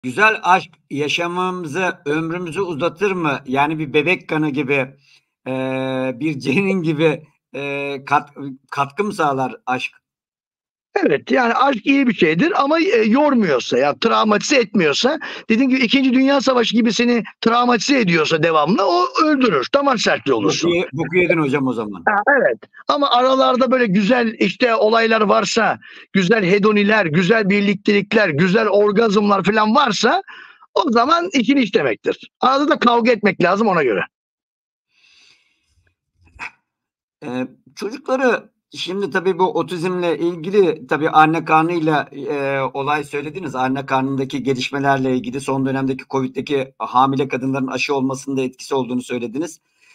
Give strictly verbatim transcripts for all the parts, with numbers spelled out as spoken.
Güzel aşk yaşamımızı, ömrümüzü uzatır mı? Yani bir bebek kanı gibi, eee, bir cenin gibi, eee, kat katkı mı sağlar aşk? Evet, yani aşk iyi bir şeydir ama, eee, yormuyorsa, ya travmatize etmiyorsa, dediğim gibi ikinci. Dünya Savaşı gibi seni travmatize ediyorsa devamlı o öldürür. Damar sertliği Boku olursun. ye boku yedin hocam o zaman. Ha, evet ama aralarda böyle güzel, işte, olaylar varsa, güzel hedoniler, güzel birliktelikler, güzel orgazmlar filan varsa o zaman için iç demektir. Arada da kavga etmek lazım ona göre. Eee, çocukları şimdi tabii bu otizmle ilgili tabii anne karnıyla, eee, olay söylediniz. Anne karnındaki gelişmelerle ilgili son dönemdeki COVID'deki hamile kadınların aşı olmasında etkisi olduğunu söylediniz.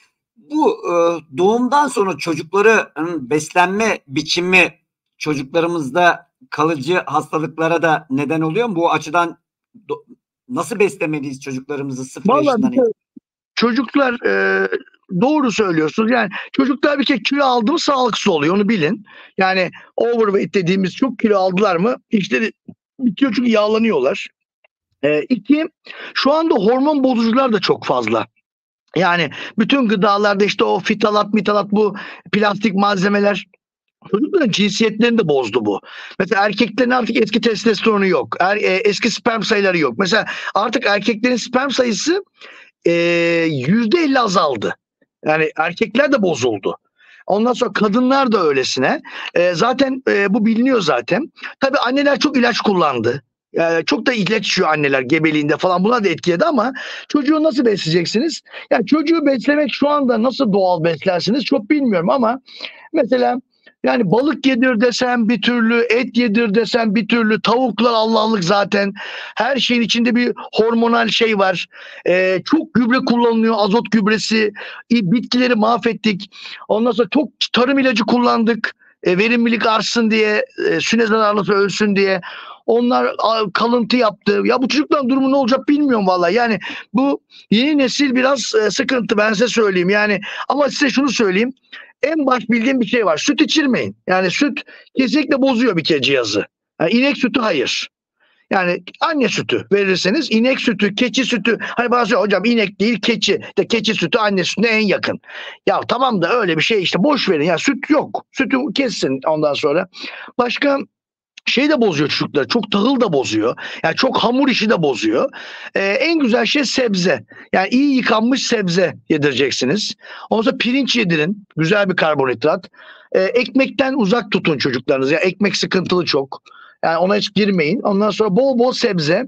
Bu, ııı, doğumdan sonra çocukların beslenme biçimi çocuklarımızda kalıcı hastalıklara da neden oluyor mu? Bu açıdan do nasıl beslemeliyiz çocuklarımızı sıfır Vallahi bir yaşından kere itibaren? çocuklar, eee, doğru söylüyorsunuz. Yani çocuklar bir kere kilo aldı mı sağlıksız oluyor, onu bilin. Yani overweight dediğimiz çok kilo aldılar mı işleri bitiyor çünkü yağlanıyorlar. Eee, iki şu anda hormon bozucular da çok fazla. Yani bütün gıdalarda, işte, o fitalat mitalat bu plastik malzemeler çocukların cinsiyetlerini de bozdu bu. Mesela erkeklerin artık eski testosteronu yok. Er eee, eski sperm sayıları yok. Mesela artık erkeklerin sperm sayısı, eee, yüzde elli azaldı. Yani erkekler de bozuldu. Ondan sonra kadınlar da öylesine. Eee, zaten, eee, bu biliniyor zaten. Tabii anneler çok ilaç kullandı. Eee, çok da ilaç içiyor anneler gebeliğinde falan. Bunlar da etkiledi ama çocuğu nasıl besleyeceksiniz? Ya çocuğu beslemek şu anda nasıl doğal beslersiniz çok bilmiyorum ama mesela yani balık yedir desen bir türlü, et yedir desen bir türlü, tavuklar Allah'lık zaten. Her şeyin içinde bir hormonal şey var. Eee, çok gübre kullanılıyor, azot gübresi. İ bitkileri mahvettik. Ondan sonra çok tarım ilacı kullandık. Eee, verimlilik artsın diye, eee, süne zararlısı ölsün diye. Onlar a kalıntı yaptı. Ya bu çocukların durumu ne olacak bilmiyorum vallahi. Yani bu yeni nesil biraz, eee, sıkıntı ben size söyleyeyim. Yani ama size şunu söyleyeyim. En baş bildiğim bir şey var. Süt içirmeyin. Yani süt kesinlikle bozuyor bir kere cihazı. Ha, inek sütü hayır. Yani anne sütü verirseniz inek sütü, keçi sütü hani bazı hocam inek değil keçi. İşte keçi sütü anne sütüne en yakın. Ya tamam da öyle bir şey işte boş verin ya süt yok. Sütü kessin ondan sonra. Başka şey de bozuyor çocukları. Çok tahıl da bozuyor. Yani çok hamur işi de bozuyor. Ee, en güzel şey sebze. Yani iyi yıkanmış sebze yedireceksiniz. Ondan sonra pirinç yedirin. Güzel bir karbonhidrat. Ee, ekmekten uzak tutun çocuklarınızı. Yani ekmek sıkıntılı çok. Yani ona hiç girmeyin. Ondan sonra bol bol sebze.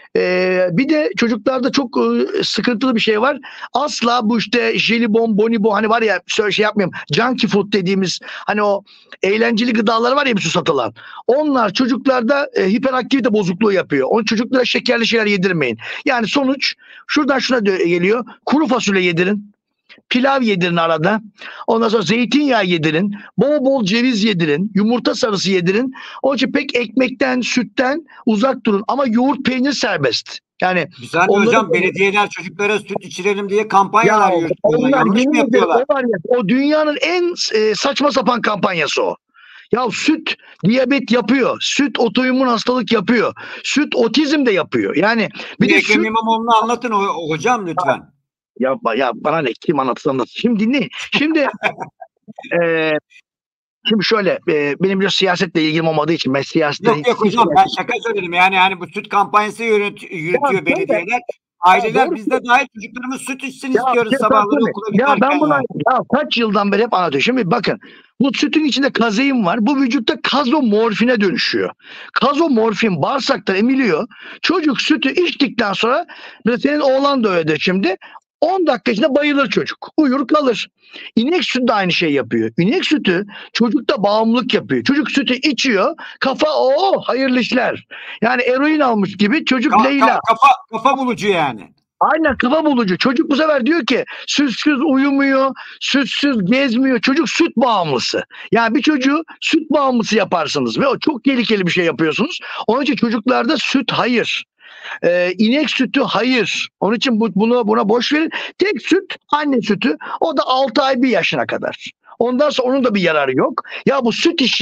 Ee, bir de çocuklarda çok e, sıkıntılı bir şey var. Asla bu işte jelibon, bonibon hani var ya şöyle şey yapmayayım. Junkie food dediğimiz hani o eğlenceli gıdalar var ya bir sürü satılan. Onlar çocuklarda e, hiperaktivite bozukluğu yapıyor. Onun çocuklara şekerli şeyler yedirmeyin. Yani sonuç şuradan şuna geliyor. Kuru fasulye yedirin. Pilav yedirin arada. Ondan sonra zeytinyağı yedirin. Bol bol ceviz yedirin. Yumurta sarısı yedirin. Onun için pek ekmekten, sütten uzak durun. Ama yoğurt, peynir serbest. Yani Güzel mi onları hocam? Belediyeler çocuklara süt içirelim diye ya kampanyalar yürütüyorlar. onlar Yanlış mı yemin ederim o yapıyorlar? var ya o dünyanın en e, saçma sapan kampanyası o. Ya süt diyabet yapıyor. Süt otoimmün hastalık yapıyor. Süt otizm de yapıyor. Yani bir Bir de Ekrem süt İmamoğlu'na anlatın o hocam lütfen. ya, ya bana ne kim anlatsa anlat. Şimdi dinleyin. Şimdi e, şimdi şöyle e, benim biraz siyasetle ilgim olmadığı için ben siyasete Yok yok hiç hocam ben şaka söyledim. Yani hani bu süt kampanyası yürüt ya yürütüyor şöyle belediyeler. ya Aileler doğru biz de dahil çocuklarımız süt içsin ya bir istiyoruz şey sabahları söylesene. okula Ya ben giderken buna yani. ya kaç yıldan beri hep anlatıyorum. Şimdi bakın bu sütün içinde kazein var. Bu vücutta kazomorfine dönüşüyor. Kazomorfin bağırsakta emiliyor. Çocuk sütü içtikten sonra mesela senin oğlan da öyledir şimdi. on dakika içinde bayılır çocuk. Uyur kalır. İnek sütü de aynı şey yapıyor. İnek sütü çocukta bağımlılık yapıyor. Çocuk sütü içiyor. Kafa o hayırlı işler. Yani eroin almış gibi çocuk Ka ka Leyla. kafa kafa bulucu yani. Aynen kafa bulucu. Çocuk bu sefer diyor ki sütsüz uyumuyor, sütsüz gezmiyor. Çocuk süt bağımlısı. Yani bir çocuğu süt bağımlısı yaparsınız ve o çok tehlikeli bir şey yapıyorsunuz. Onun için çocuklarda süt hayır. Ee, inek sütü hayır. Onun için bu, bunu buna boş verin. Tek süt anne sütü. O da altı ay bir yaşına kadar. Ondan sonra onun da bir yararı yok. Ya bu süt işi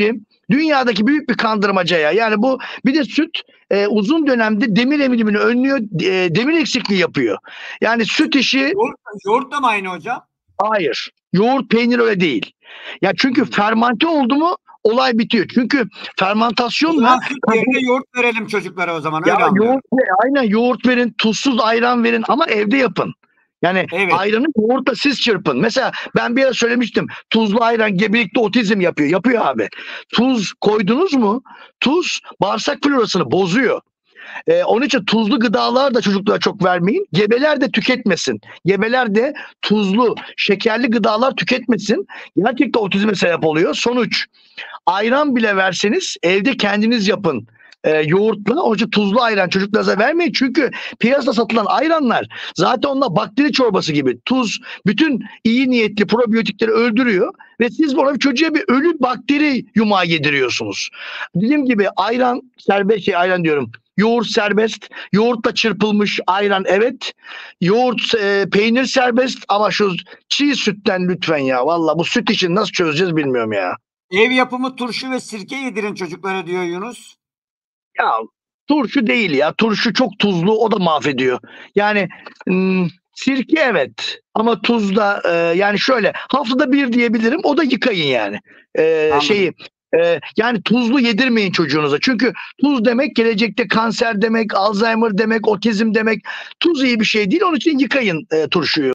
Dünyadaki büyük bir kandırmacaya. Yani bu bir de süt e, uzun dönemde demir emilimini önlüyor, e, demir eksikliği yapıyor. Yani süt işi Yoğurt, yoğurt da mı aynı hocam? hayır. Yoğurt, peynir öyle değil. Ya çünkü Hmm. fermante oldu mu olay bitiyor. Çünkü O fermentasyonla zaman süt yerine yoğurt verelim çocuklara o zaman. ya Öyle anlıyorum. yoğurt, aynen yoğurt verin, tuzsuz ayran verin ama evde yapın. Yani Evet. ayranı yoğurtla siz çırpın. Mesela ben bir ara söylemiştim. Tuzlu ayran gebelikte otizm yapıyor. Yapıyor abi. Tuz koydunuz mu? Tuz bağırsak florasını bozuyor. Ee, onun için tuzlu gıdalar da çocuklara çok vermeyin. Gebeler de tüketmesin. Gebeler de tuzlu, şekerli gıdalar tüketmesin. Gerçekten otizme sebep oluyor. Sonuç, ayran bile verseniz evde kendiniz yapın. E, yoğurtla, onun için tuzlu ayran çocuklarınıza vermeyin. Çünkü piyasada satılan ayranlar zaten onlar bakteri çorbası gibi. Tuz bütün iyi niyetli probiyotikleri öldürüyor ve siz ona bir çocuğa bir ölü bakteri yumağı yediriyorsunuz. Dediğim gibi ayran serbest, şey ayran diyorum. Yoğurt serbest. Yoğurtla çırpılmış ayran evet. Yoğurt, e, peynir serbest ama şu çiğ sütten lütfen ya. Valla bu süt işini nasıl çözeceğiz bilmiyorum ya. Ev yapımı turşu ve sirke yedirin çocuklara diyor Yunus. Ya turşu değil ya. Turşu çok tuzlu, o da mahvediyor. Yani ım, sirke evet ama tuz da e, yani şöyle haftada bir diyebilirim. O da yıkayın yani. E, Anladım. şeyi e, yani tuzlu yedirmeyin çocuğunuza. Çünkü tuz demek gelecekte kanser demek, Alzheimer demek, otizm demek. Tuz iyi bir şey değil. Onun için yıkayın e, turşuyu.